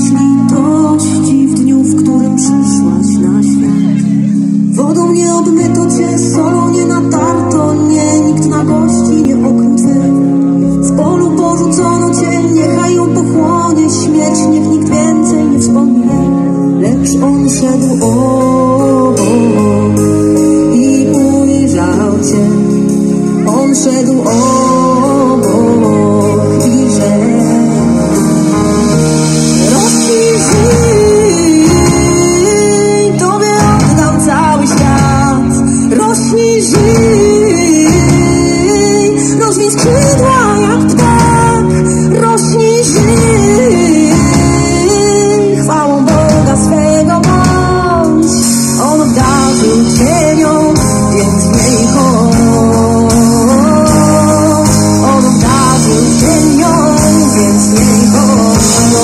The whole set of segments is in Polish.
okazałeś litości w dniu, w którym przyszłaś na świat. Wodą nie obmyto cię, solą nie natarto, nie, nikt na gości nie okrył twych. W polu porzucono cię, niechaj ją pochłonie śmierć, niech nikt więcej nie wspomni. Lecz on szedł obok i ujrzał cię. On szedł obok i rzekł: rośnij, żyj, Tobie oddam cały świat. Rośnij, żyj, rozwij skrzydła jak ptak. Rośnij, żyj, chwałą Boga swego bądź. On obdarzył cienią, więc miej honor. On obdarzył cienią, więc miej honor.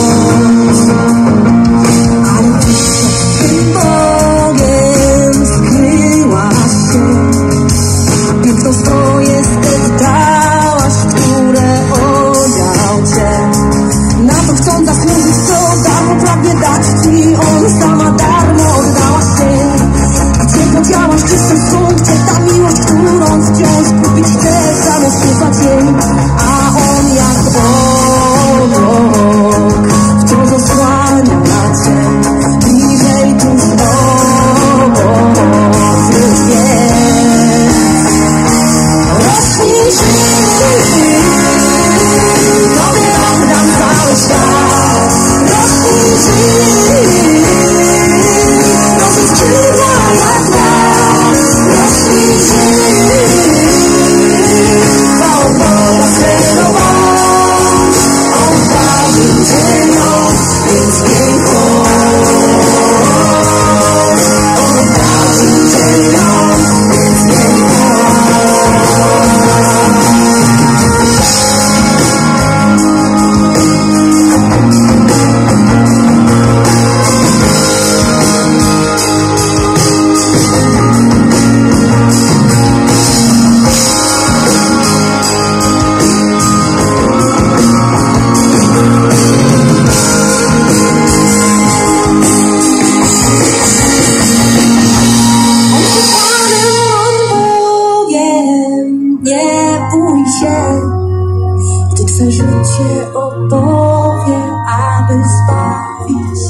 Ale ty przed Bogiem skryłaś się, piękno swoje zdeptałaś, które odział cię. Na to chcąc zasłużyć, co darmo pragnie dać ci. On sama darmo oddałaś się. A ciepło działasz czystym punkcie, ta miłość, którą wciąż kupić chce, samo słuchać jej. A on jak obok wciąż osłania cię, bliżej tuż obok już jest. Rośnij, żyj, Tobie oddam cały świat. Rośnij, żyj, rozwij skrzydła jak ptak. Rośnij, żyj, chwałą Boga swego bądź. On obdarzył cienią, więc miej honor. On obdarzył cienią, więc miej nie bój się, gdy Twe życie opowie, aby zbawić